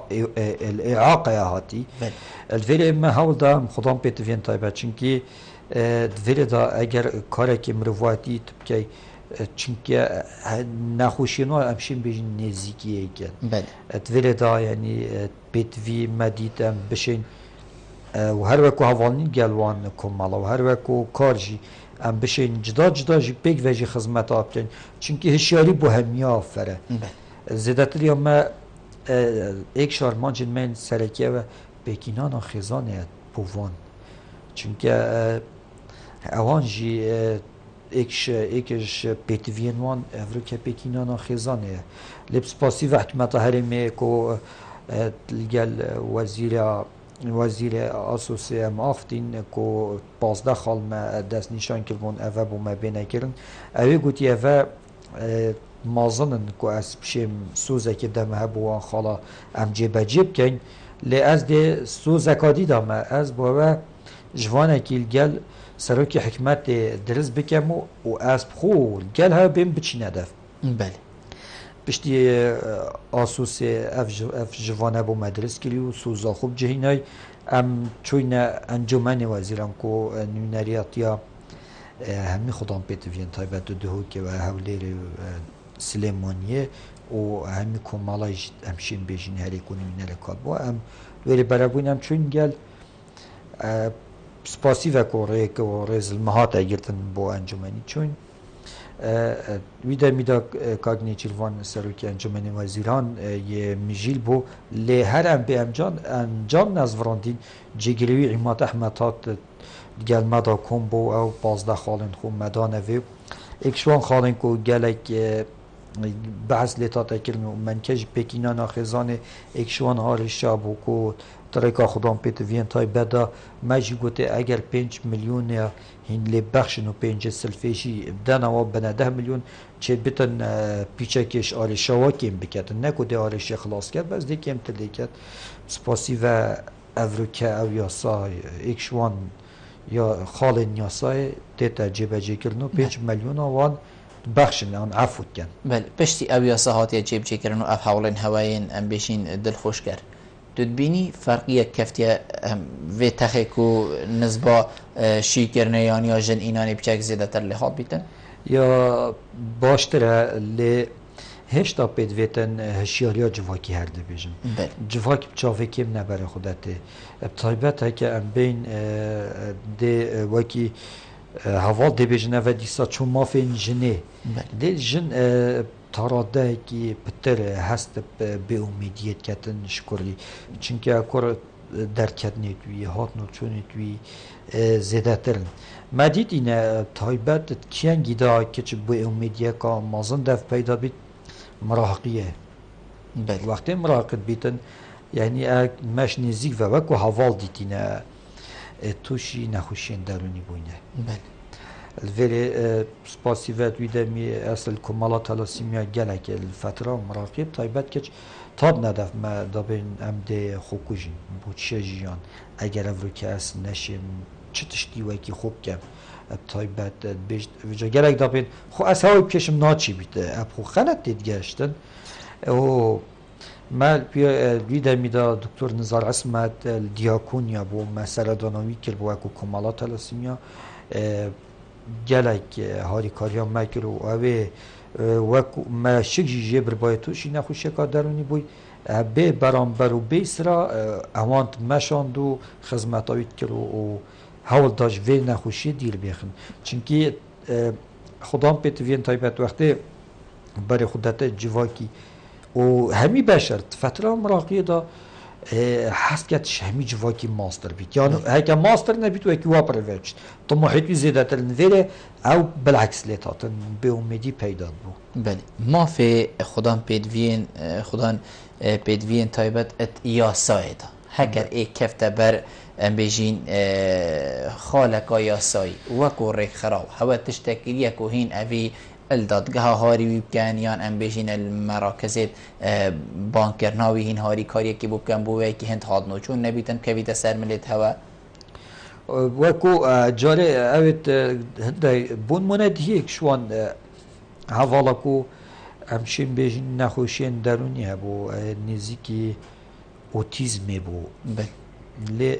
الاعاقه هاتی بله الویل ما هاول دا خدام پیتوین تایبت چونکه الویل دا اگر کاری که مروواتی تبکی چونکه نخوشینو امشین بیشین نزدیکیه کن بله الویل دا یعنی پیتوی مدیدم بشین و هر وکو هوالنی گلوان کمالا و هر وکو کارجی ام بشین جدا جدا جی پیک وجی خدمت آبتن چونکه هشیاری بو همیا آفره زیادتری اما ایک شارمان جن من سرکیه و بکینان خزانه بووان چونکه اوان جی ایکش ایکش پیتوین وان افریقا پکینانا خزانه لبس پاسی و حکمت هرمی کو لگل وزیر وزیر آسوسی ام آفتین کو پازده خال ما دست نشان کردن اوه بو ما بینه کردن اوه گوتی اوه مازنن کو از بشیم سوزه که دم هبوان خالا ام جیب جیب کن لی از ده سوزه کادی دامه از باوه جوانه که لگل سروکی حکمت درست بکم و از بخور گل ها بیم بچی ندف بله پشتی آسوس اف جوانه بو مدرس کلی و سوزا خوب جهینای ام چوین انجمن وزیرم کو نونریاتیا همی خودم پیتوین تایبت دو دهو که و هولیر سلیمانیه و همی کمالایش همشین بیجین هری کنی نرکات با ام ولی برابون ام چون گل سپاسی و کوره که ریز المهات اگرتن با انجمنی چون ویدا میدا کاغنی چیلوان سروکی انجمن وزیران یه میجیل بو لی هر ام به انجام انجام نزوراندین جگریوی عماد احمدات گل مدا کن بو او پازده خالن خون مدانه وی اکشوان خالن کو گلک بحث لیتات اکرن و منکج پکینا ناخزان اکشوان هارشا بو کو ترکا خودم پیت وین تای بدا ماجی گوته اگر پنج میلیون هین لی بخشن و پنج سلفیشی بدنا و بنا ده میلیون چه بیتن پیچکش آرشاوا کم بکتن نکو ده آرشی خلاص کرد بس دی کم تلی کرد سپاسی و افریقا او یاسای اکشوان یا خال نیاسای دیتا جیب جی کرنو پنج میلیون وان بخشن آن عفو کن بله پشتی او یاساهات یا جیب جی کرنو اف حولین هواین ام بیشین دل خوش کرد دبینی فرقیه کفتیه و تخیکو نسبا شیکرنه یا جن اینانی بچک زیاده تر لحاظ بیتن یا باشتره لی هشتا پید ویتن هشیاریا جواکی هرده بیجن جواکی بچاوه کم نبره خودته بطایبت ها که ام بین ده وکی حوال ده بیجنه و دیسا چون ما فین جنه ده جن تراده کی پتر هست به امیدیت کتن شکری چونکه اکر درکت نیتوی هات نوچونی توی زیاده ترن مدید اینه تایبت کیان گیده که چه به امیدیت که مازن دف پیدا بید مراهقیه وقتی مراهقت بیتن یعنی مش نزیک و وکو حوال دیتینه توشی نخوشین درونی بوینه بله الفيري سباسي فات ويدامي اصل كمالات تلاسيميا جالك الفتره مراقب طيبات كش طاب ندف ما دابين ام دي خوكوجين بوتشاجيان اگر افريكا اس نشم چتشتي وكي خوب كم طيبات بيج وجا جالك دابين خو اساوي بكشم ناچي بيت اب خو خنت ديدگشتن او ما ويدامي دا دكتور نزار عصمت الدياكونيا بو مساله دانوي كل بو اكو كمالات تلاسيميا گلک هاری کاریا مکرو اوه وکو ما شگی جبر بایتوشی نخوشه که درونی بوی به برانبر و بیسرا اوانت مشاندو خدمتاویت کرو و حول داش وی نخوشی دیر بیخن چونکی خدام پیت وین تایبت وقتی برای خودت جواکی و همی بشر فتره مراقیه دا حس کتش همی جواکی ماستر بید یعنی هکا ماستر نبید و هکی واپر ویچ طموحیتوی زیده تلنویره او بالعکس لیتاتن به امیدی پیداد بو بله ما فی خودان پیدوین خودان پیدوین تایبت ات یاسای دا هکر ای کفته بر ام بیجین خالکا یاسای وکو ریک خراو هوا تشتکیلیه که هین اوی الدادگاه هاری ویبکن یان ام بیشین المراکز بانکرناوی هین هاری کاری که بکن بوی که هند هاد نوچون نبیتن که ویده سر ملیت هوا وکو جاره اوید هنده بون موند هیک شوان حوالا کو همشین بیشین نخوشین درونی هبو نزیکی اوتیزمی بو لی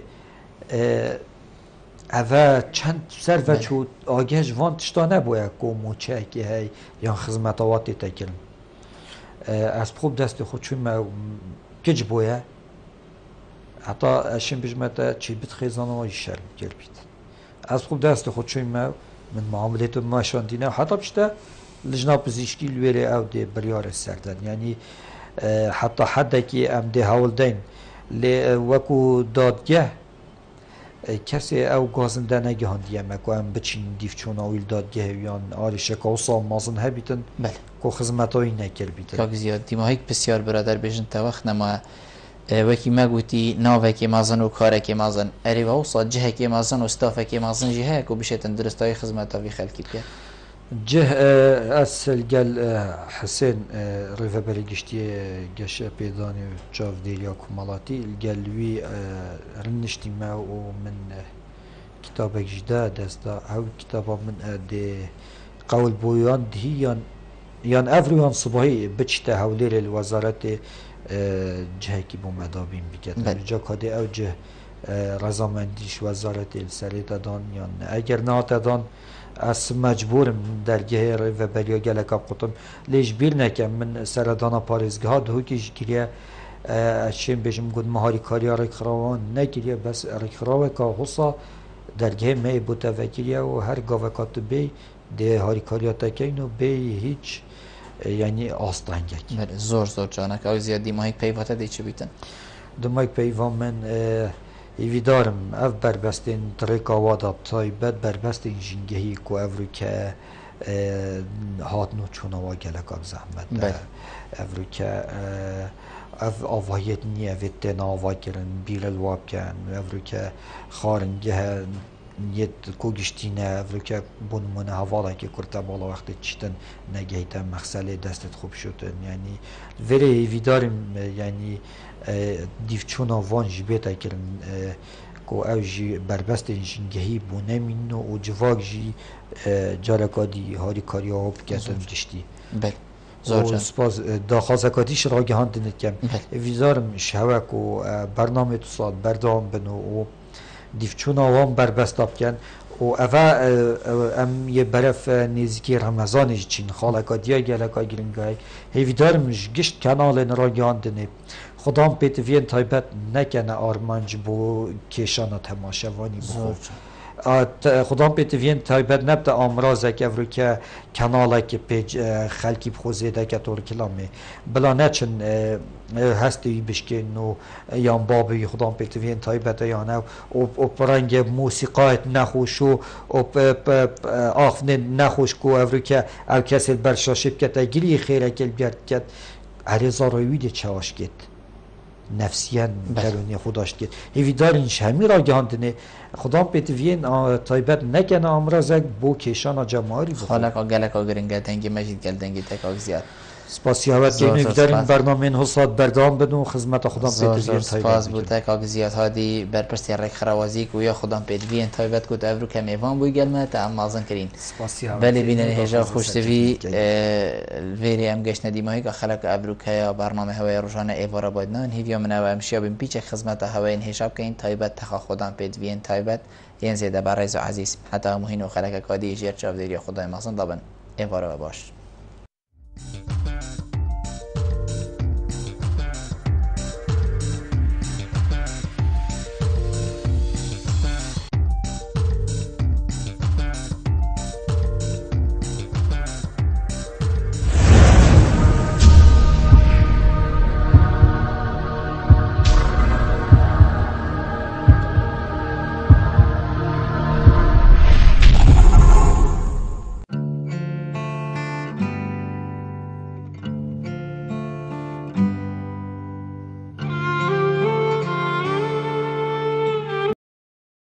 اوه چند سر و چود آگهش وان تشتا نبوید که موچه که هی یا خدمتاواتی تکرن از خوب دست خود چون ما کج بوید حتی اشین بجمعتا چی بید خیزانه و شرم گل بید از خوب دست خود چون ما من معاملیت ما شاندینه حتی بشتا لجنا پزیشکی لویره او ده بریار سردن یعنی حتی حد که ام ده هاول دین لی وکو دادگه کسی او گازنده نگهاندیه مکو ام بچین دیف چون اویل دادگه یان آرشه که اوصا مازن هبیتن بله که خدمتایی نکر بیتن کاک زیاد دیماهیک بسیار برادر بیشن توخ نما وکی مگوتی ناوکی مازن و کارکی مازن اری و اوصا جهکی مازن و استافکی مازن جهه که بشتن درستای خدمتاوی خلکی بکر جه اصل گل حسین رفع بری گشتی گش پیدانی و چاف دیریا کمالاتی گلوی رنشتی ما و من کتاب جدا دستا او کتاب من دی قول بویان دهی یان یان افریان صبحی بچته حولیر الوزارت جه کی بوم ادابیم بکرد جا کادی او جه رضامندیش وزارت السریت دان یان اگر نات دان از مجبورم درگه و بریا گله کاب قطم لیش بیل نکم من سردانا پاریزگاه دو کیش گریه اشیم بجم گود مهاری کاری رکراوان نگیریه بس رکراوه که حصا درگه می بوده و گریه و هر گاوه کاتو بی ده هاری کاری تکین و بی هیچ یعنی آستانگک زور زور جانک او زیادی ماهی پیواته دی چه بیتن؟ دو ماهی پیوان من ایویدارم اف بربستین تریک آوادا تایبت بربستین جنگهی که افرو که هاتنو چون آوا گلک آب زحمت افرو که اف آوایت نیه ویتن آوا کرن بیل الواب کن افرو که خارنگه نیت کوگشتینه افرو که بونمونه حوالا که کرتا بالا وقتی چیتن نگهیتن مخصله دستت خوب شدن یعنی وره ایویدارم یعنی دیفچون آوان جی بیتا کرن که او جی بربست جنگهی بونه مینو و جواک جی جارکا دی هاری کاری ها بکتن دشتی بله و سپاس داخازکاتیش را گهان دنید کم ویزارم شوک و برنامه تو سال بردام بنو و دیفچون آوان بربست آب کن و اوه ام یه برف نزدیکی رمضانش چین خالکا دیا گلکا گرنگای هیویدارم گشت کانال را گهان دنید خدام پیت وین تایبت نکنه آرمانج بو کشان تماشاوانی بخور خدام پیت وین تایبت نبته آمرازه که افرو که کاناله که پیج خلکی بخوزیده که طور کلامه بلا نچن هستی بشکن و یان بابی خدام پیت وین تایبت یانه و پرنگ موسیقایت نخوش و آخفن نخوش که افرو که او کسی برشاشب کتا گلی خیره کل بیارد کت عریضا روی ده چاوش کت نفسیان درونی خودش که هیویدارینش همی را گهاندنه خدام پیت وین تایبت نکنه امرازک بو کشان جماری بخور خالکا گلکا گرنگه دنگی مجید گل دنگی تکاک زیاد سپاسیاوت که هیویدارین برنامه حساد بردام بدون خدمت خدام پیت وین تایبت سپاس بود تکاک زیاد هادی برپرسی رک خروازی که یا خدام پیت وین تایبت کد افرو کمیوان بوی گلمه تا ام مازن کرین بله بینن هجا خوشتوی ویری ام گشت ندیمایی که خلق افرو که برنامه هوای روزانه ایوارا بادنان هیویا من و امشیا بین پیچ خدمت هوای هجاب که این تایبت تخا خدام پیت وین تایبت ين زيادة برایز عزیز حتی مهین و خلق کادی جیر چاودیری خدای مازن دابن ایوارا باش